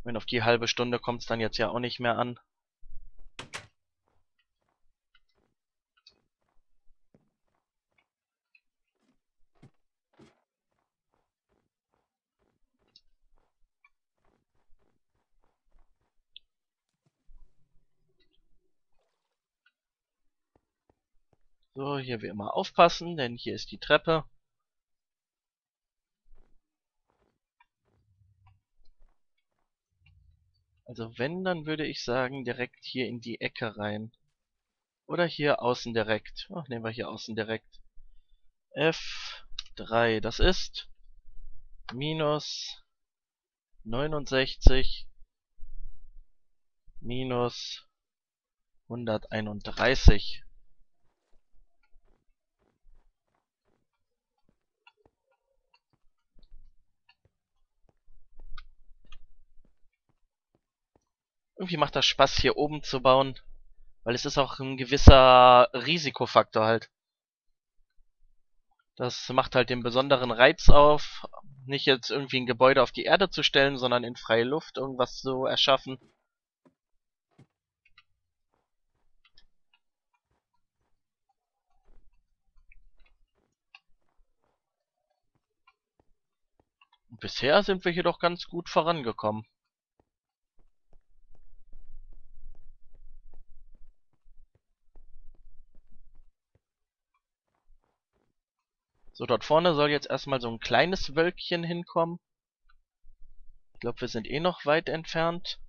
Wenn auf die halbe Stunde kommt es dann jetzt ja auch nicht mehr an. So, hier wie immer aufpassen, denn hier ist die Treppe. Also wenn, dann würde ich sagen, direkt hier in die Ecke rein. Oder hier außen direkt. Ach, nehmen wir hier außen direkt. F3, das ist minus 69 minus 131. Irgendwie macht das Spaß, hier oben zu bauen, weil es ist auch ein gewisser Risikofaktor halt. Das macht halt den besonderen Reiz auf, nicht jetzt irgendwie ein Gebäude auf die Erde zu stellen, sondern in freie Luft irgendwas zu erschaffen. Und bisher sind wir hier doch ganz gut vorangekommen. So, dort vorne soll jetzt erstmal so ein kleines Wölkchen hinkommen. Ich glaube, wir sind eh noch weit entfernt.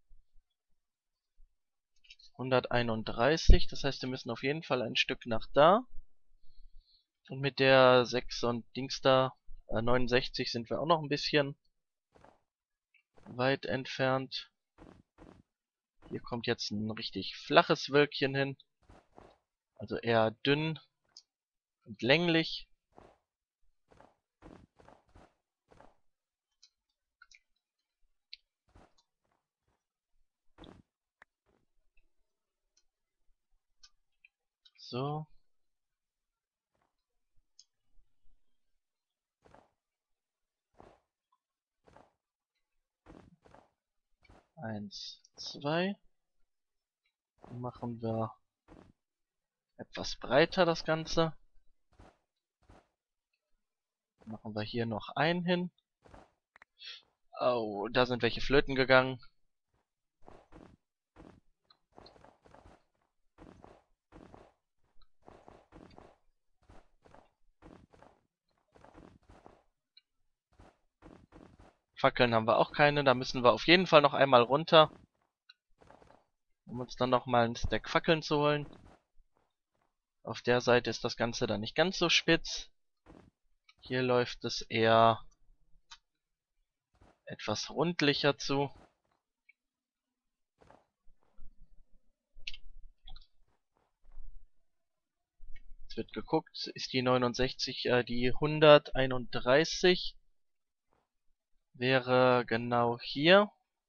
131, das heißt, wir müssen auf jeden Fall ein Stück nach da. Und mit der 6 und Dings da, 69 sind wir auch noch ein bisschen weit entfernt. Hier kommt jetzt ein richtig flaches Wölkchen hin. Also eher dünn und länglich. So. Eins, zwei. Machen wir etwas breiter das Ganze. Machen wir hier noch einen hin. Oh, da sind welche flöten gegangen. Fackeln haben wir auch keine, da müssen wir auf jeden Fall noch einmal runter, um uns dann nochmal einen Stack Fackeln zu holen. Auf der Seite ist das Ganze dann nicht ganz so spitz. Hier läuft es eher etwas rundlicher zu. Jetzt wird geguckt, ist die 69 die 131? Wäre genau hier.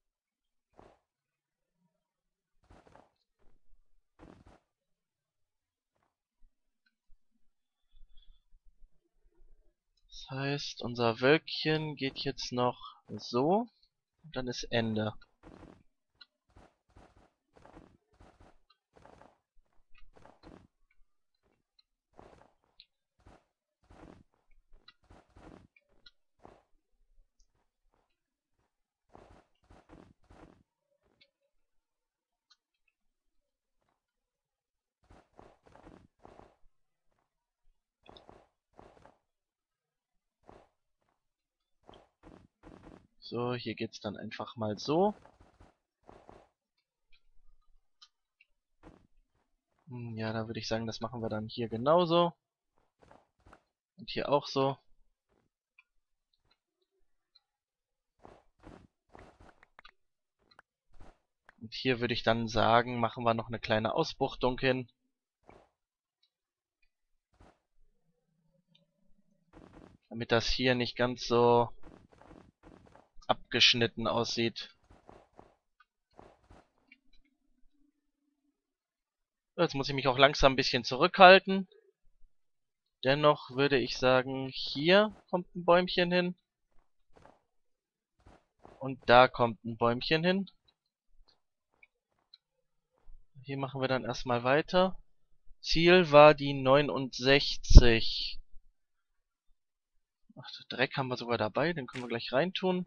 Das heißt, unser Wölkchen geht jetzt noch so. Und dann ist Ende. So, hier geht's dann einfach mal so. Ja, da würde ich sagen, das machen wir dann hier genauso. Und hier auch so. Und hier würde ich dann sagen, machen wir noch eine kleine Ausbuchtung hin. Damit das hier nicht ganz so abgeschnitten aussieht. Jetzt muss ich mich auch langsam ein bisschen zurückhalten. Dennoch würde ich sagen, hier kommt ein Bäumchen hin. Und da kommt ein Bäumchen hin. Hier machen wir dann erstmal weiter. Ziel war die 69. Ach, Dreck haben wir sogar dabei, den können wir gleich reintun.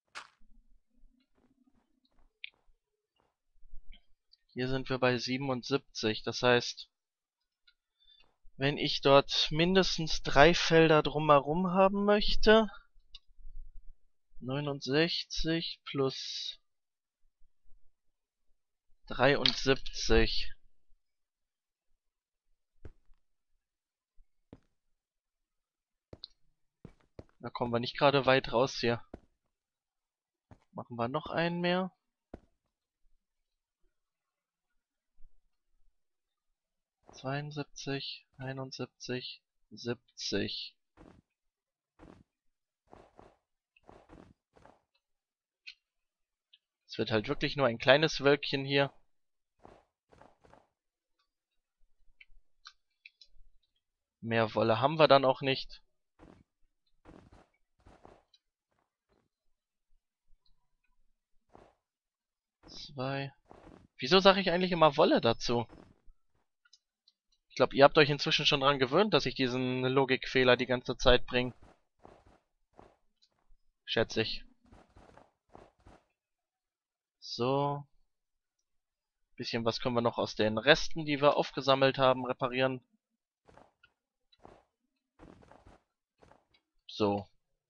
Hier sind wir bei 77, das heißt, wenn ich dort mindestens 3 Felder drumherum haben möchte, 69 plus 73. Da kommen wir nicht gerade weit raus hier. Machen wir noch einen mehr. ...72, 71, 70. Es wird halt wirklich nur ein kleines Wölkchen hier. Mehr Wolle haben wir dann auch nicht. Zwei. Wieso sage ich eigentlich immer Wolle dazu? Ich glaube, ihr habt euch inzwischen schon dran gewöhnt, dass ich diesen Logikfehler die ganze Zeit bringe. Schätze ich. So. Bisschen was können wir noch aus den Resten, die wir aufgesammelt haben, reparieren. So.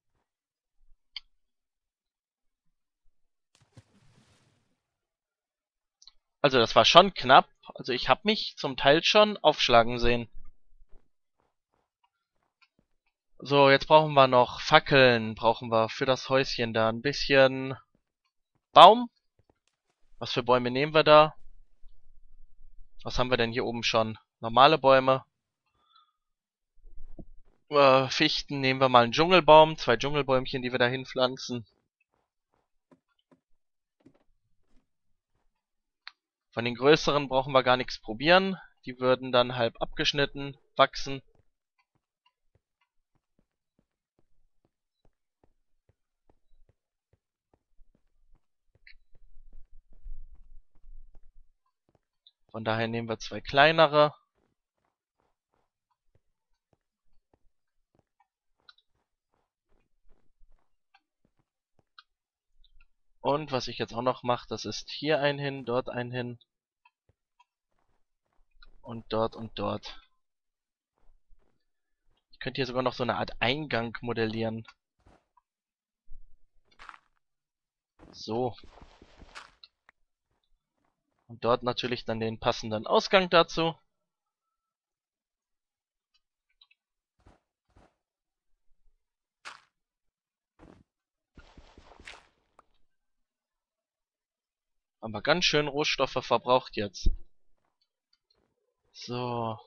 Also das war schon knapp. Also ich habe mich zum Teil schon aufschlagen sehen. So, jetzt brauchen wir noch Fackeln. Brauchen wir für das Häuschen da ein bisschen Baum. Was für Bäume nehmen wir da? Was haben wir denn hier oben schon? Normale Bäume. Fichten nehmen wir mal einen Dschungelbaum. 2 Dschungelbäumchen, die wir dahin pflanzen. Von den größeren brauchen wir gar nichts probieren. Die würden dann halb abgeschnitten wachsen. Von daher nehmen wir 2 kleinere. Und was ich jetzt auch noch mache, das ist hier ein hin, dort ein hin. Und dort und dort. Ich könnte hier sogar noch so eine Art Eingang modellieren. So. Und dort natürlich dann den passenden Ausgang dazu. Aber ganz schön Rohstoffe verbraucht jetzt. So.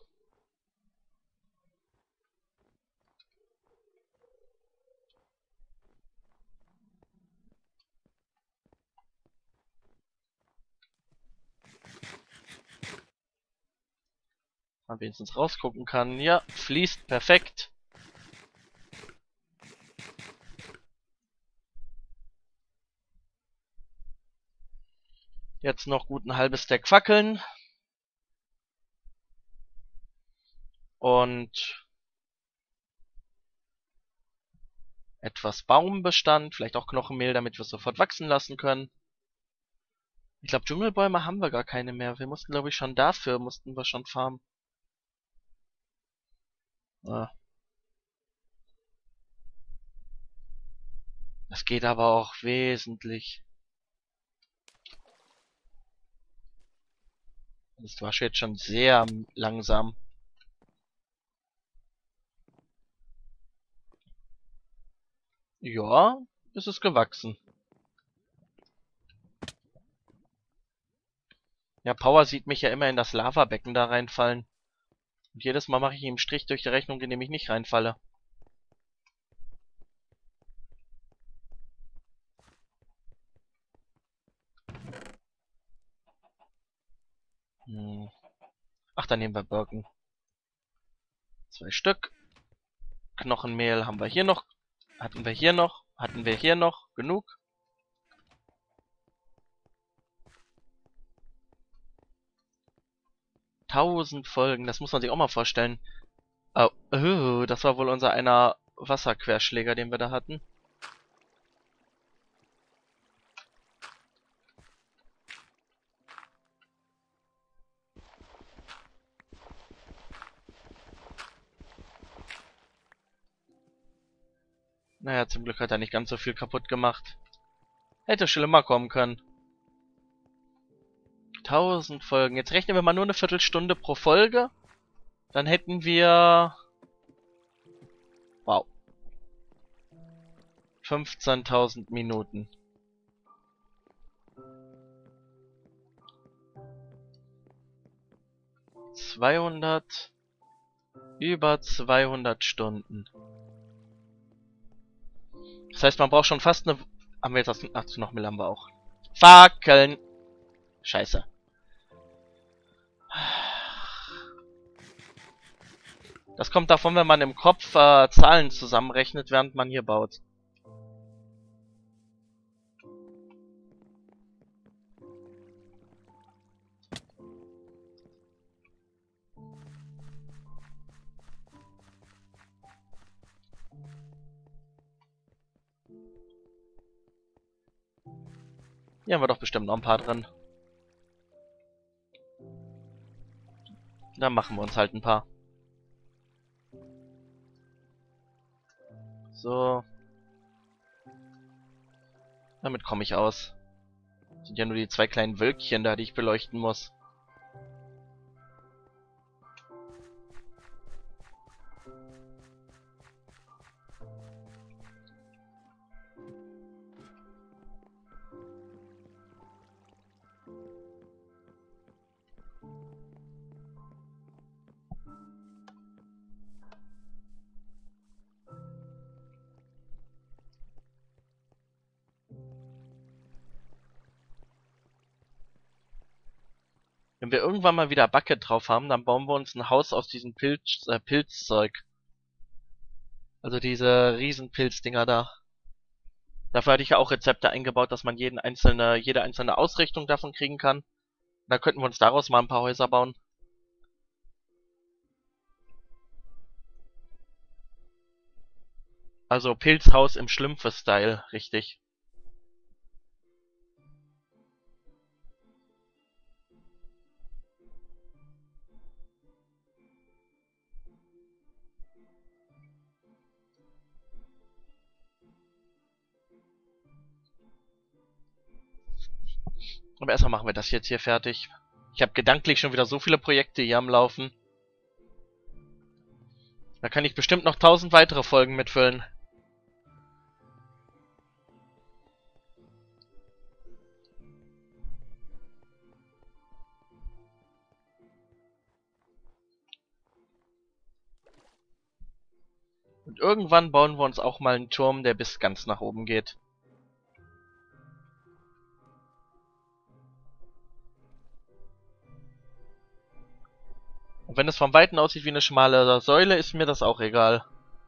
Man wenigstens rausgucken kann. Ja, fließt perfekt. Jetzt noch gut ein halbes Stack Fackeln. Und etwas Baumbestand, vielleicht auch Knochenmehl, damit wir es sofort wachsen lassen können. Ich glaube, Dschungelbäume haben wir gar keine mehr. Wir mussten, glaube ich, schon dafür, mussten wir schon farmen. Ah. Das geht aber auch wesentlich. Das war jetzt schon sehr langsam. Ja, ist es gewachsen. Ja, Power sieht mich ja immer in das Lavabecken da reinfallen. Und jedes Mal mache ich ihm Strich durch die Rechnung, indem ich nicht reinfalle. Ach, dann nehmen wir Birken. 2 Stück. Knochenmehl haben wir hier noch. Hatten wir hier noch. Hatten wir hier noch. Genug. 1000 Folgen, das muss man sich auch mal vorstellen. Oh, das war wohl unser einer Wasserquerschläger, den wir da hatten. Naja, zum Glück hat er nicht ganz so viel kaputt gemacht. Hätte schlimmer kommen können. 1000 Folgen. Jetzt rechnen wir mal nur eine Viertelstunde pro Folge. Dann hätten wir... Wow. 15.000 Minuten. Über 200 Stunden. Das heißt, man braucht schon fast eine... Haben wir jetzt das... Ach, noch mehr haben wir auch. Fackeln! Scheiße. Das kommt davon, wenn man im Kopf Zahlen zusammenrechnet, während man hier baut. Hier haben wir doch bestimmt noch ein paar drin. Dann machen wir uns halt ein paar. So. Damit komme ich aus. Das sind ja nur die zwei kleinen Wölkchen da, die ich beleuchten muss. Wenn wir irgendwann mal wieder Bucket drauf haben, dann bauen wir uns ein Haus aus diesem Pilzzeug. Also diese Riesenpilzdinger da. Dafür hatte ich ja auch Rezepte eingebaut, dass man jede einzelne Ausrichtung davon kriegen kann. Da könnten wir uns daraus mal ein paar Häuser bauen. Also Pilzhaus im Schlümpfe-Style, richtig. Aber erstmal machen wir das jetzt hier fertig. Ich habe gedanklich schon wieder so viele Projekte hier am Laufen. Da kann ich bestimmt noch 1000 weitere Folgen mitfüllen. Und irgendwann bauen wir uns auch mal einen Turm, der bis ganz nach oben geht. Und wenn es vom Weiten aussieht wie eine schmale Säule, ist mir das auch egal.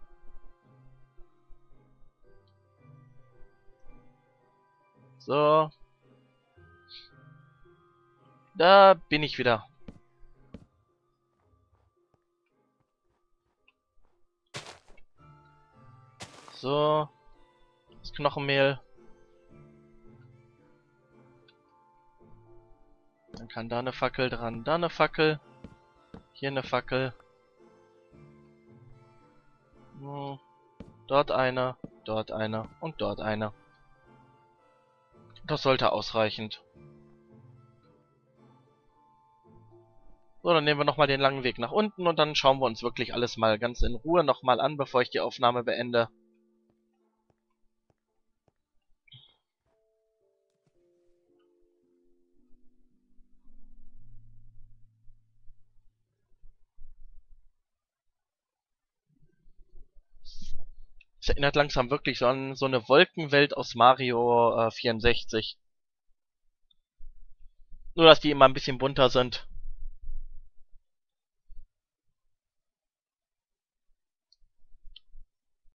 So. Da bin ich wieder. So. Das Knochenmehl. Dann kann da eine Fackel dran, da eine Fackel. Hier eine Fackel. Dort eine und dort eine. Das sollte ausreichend. So, dann nehmen wir nochmal den langen Weg nach unten und dann schauen wir uns wirklich alles mal ganz in Ruhe nochmal an, bevor ich die Aufnahme beende. Es erinnert langsam wirklich so an so eine Wolkenwelt aus Mario 64. Nur, dass die immer ein bisschen bunter sind.